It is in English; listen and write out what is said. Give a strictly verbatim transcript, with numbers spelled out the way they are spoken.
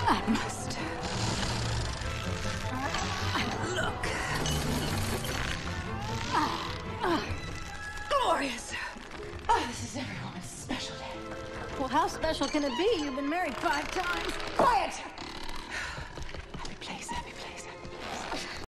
I must. Look. Ah, ah, glorious. Oh, this is everyone's special day. Well, how special can it be? You've been married five times. Quiet!